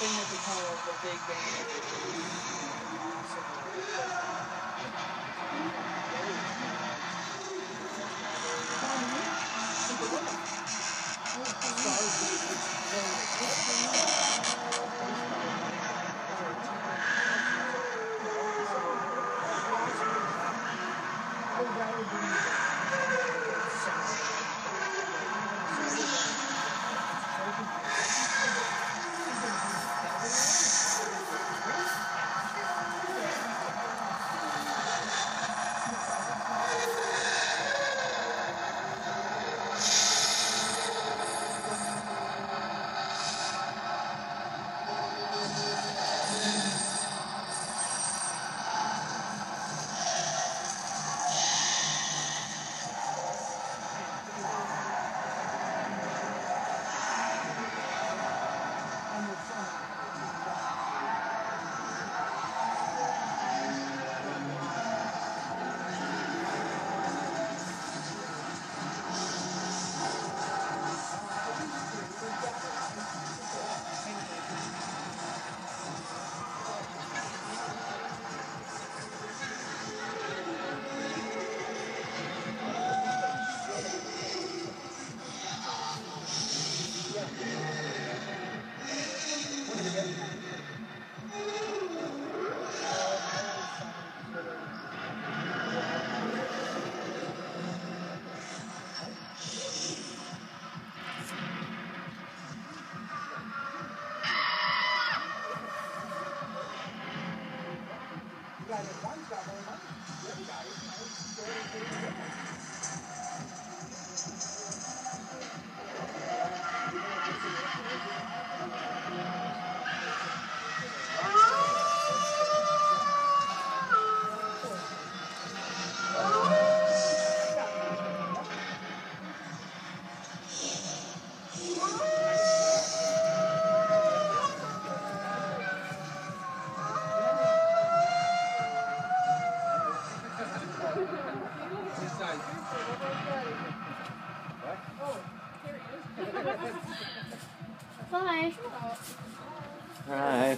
thing that they call the Big Bang. Bye. Hi.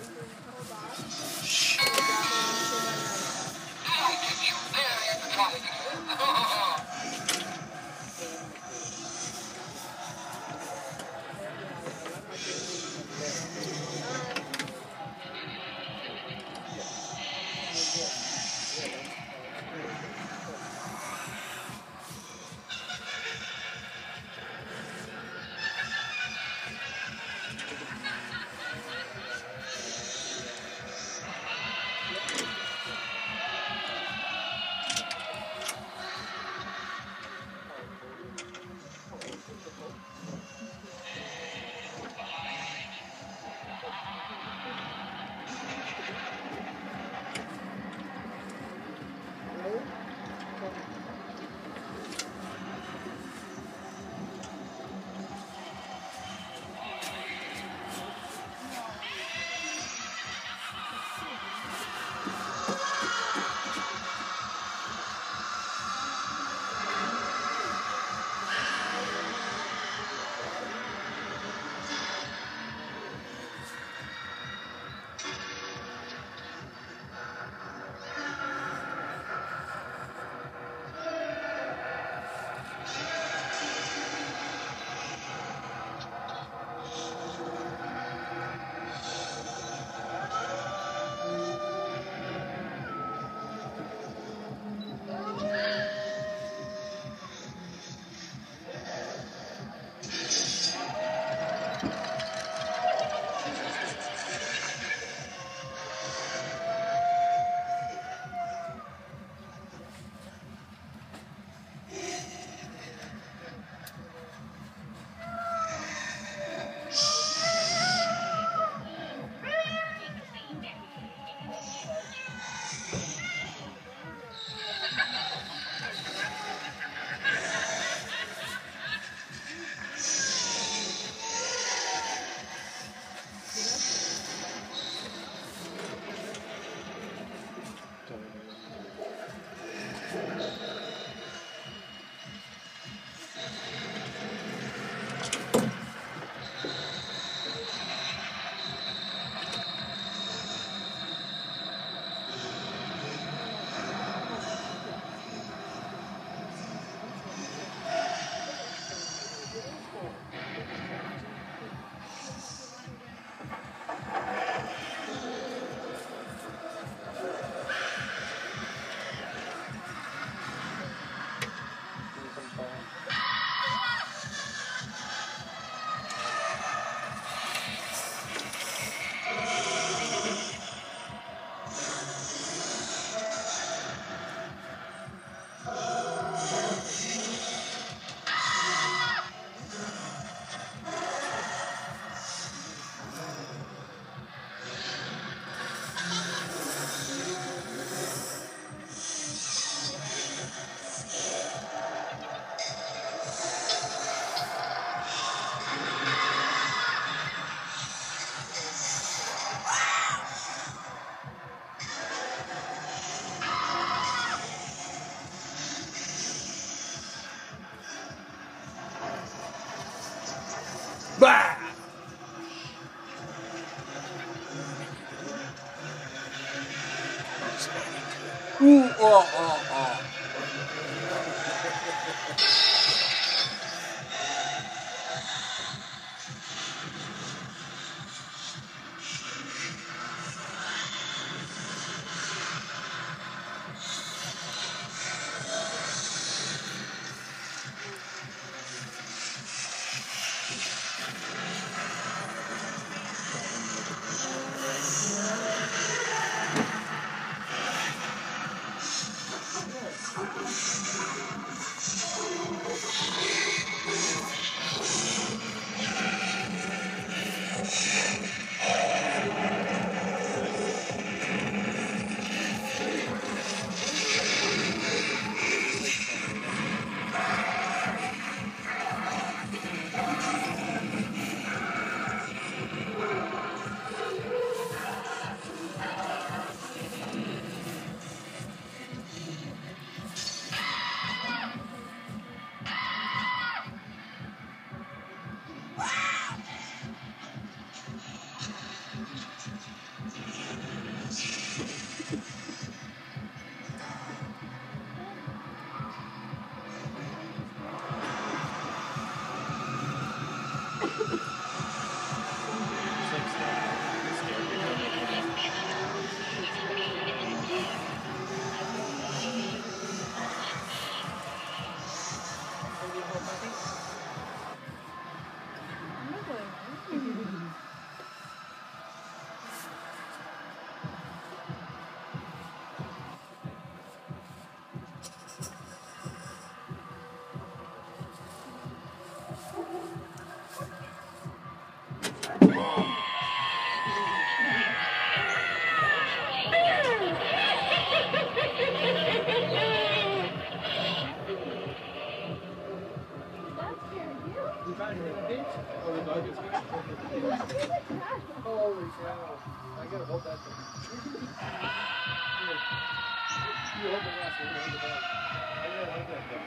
Holy cow. I gotta hold that thing. Here. You hold the rest, we're gonna hold the bag. I gotta hold that thing.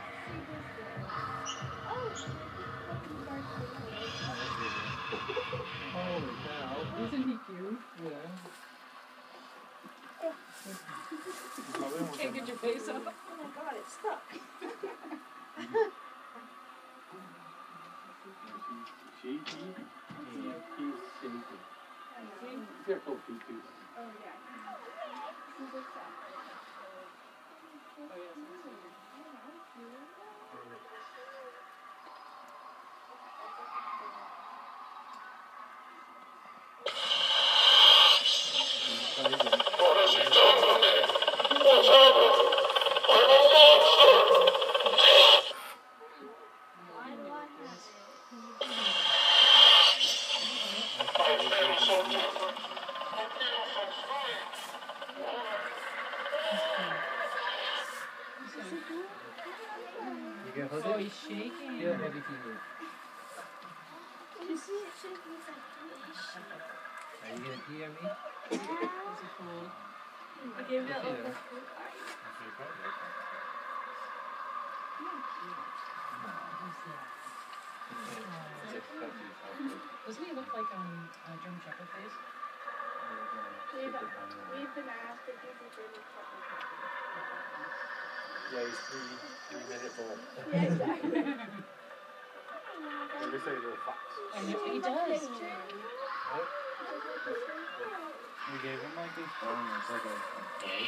Holy cow. Isn't he cute? Yeah. Can't get your face up. Oh my god, it's stuck. Shaky. He's shaky. Careful, P2. Oh yeah. You can hold Oh, it? he's shaking. Yeah, heavy fever. Can you see it shaking? It's like, Are you gonna pee on me? Is it cold? okay, we'll open it. Doesn't he look like German Shepherd face? We've been asked if he's a German Shepherd. Yeah, he's 3 minutes old. Yeah, exactly. Never say little fox. And he does. We gave him like this bone. It's like a toy.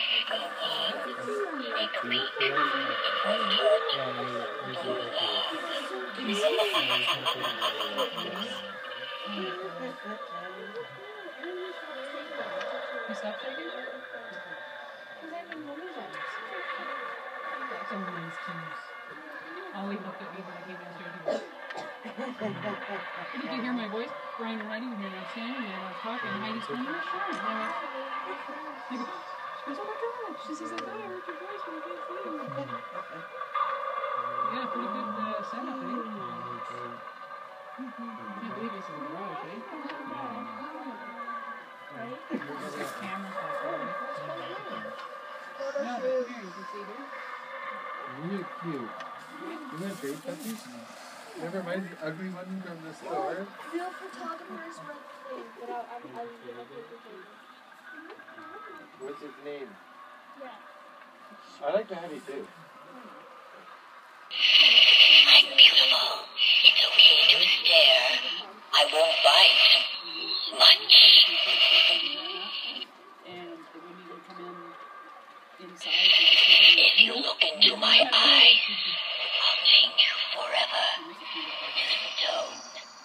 He stopped shaking? That's a nice teams. Oh, he looked at me when I came downstairs. Did you hear my voice? Brian and Heidi were here and I was standing there and I was talking and Heidi's going, yeah, sure. And I went, he goes, oh my God. She says, I thought I heard your voice when I came see you. Yeah, pretty good setup, eh? Can't believe this is a garage, eh? There's got cameras back there, right? No, but here, you can see here. You're cute. You want great puppies? Never mind the ugly one from the store. Real photographers were thing, but I'll give a picture. What's his name? Yeah. I like Maddie too. I'm beautiful. It's okay to stare. I won't bite. Much. And they wouldn't even come in inside. They just give them If you look into my eyes, I'll change you forever. Stone.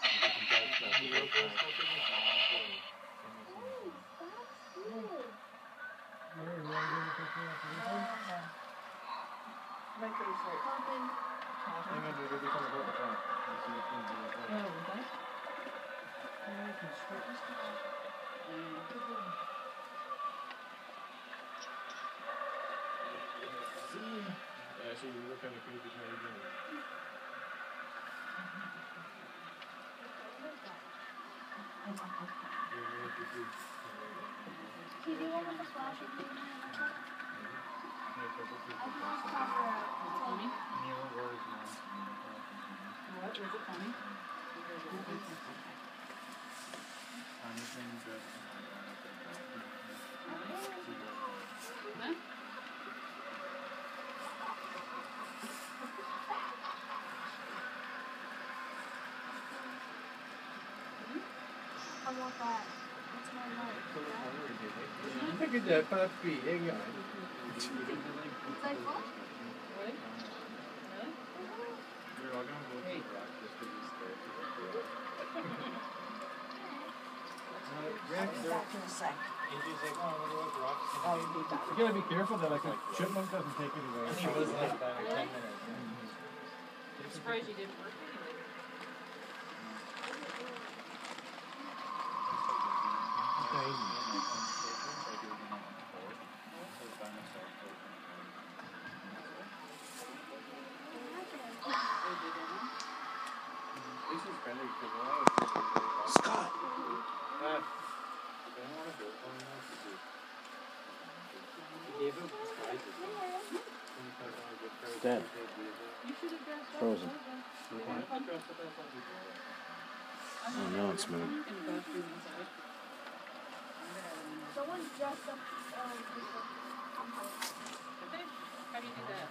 Yeah, so you look kind of creepy trying to do it. Do you want the flashing thing? funny. Neil words, man. What? Was it funny? Funny things that. Huh? I want that. That's my life. Look at that puppy. Hang on. It's like what? Really? Really? We're all gonna go to the rock just to be scared to go AJ's like, oh, I'm gonna go with rocks. You gotta be careful that like a chipmunk doesn't take it away. And he was like that in 10 minutes. I'm surprised you didn't work anyway. This is friendly. Scott! It's dead. You should have dressed up. Frozen. Sofa. Oh no, it's moving. In the bathroom inside. Someone's dressed up. Okay. How do you do that?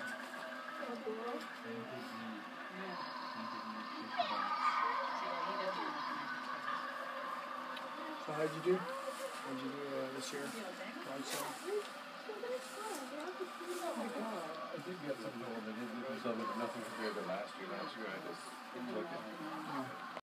Yeah. So how'd you do? What'd you do this year? Ride some? I did get some gold. I did do some, but nothing compared to last year. Last year I just took it.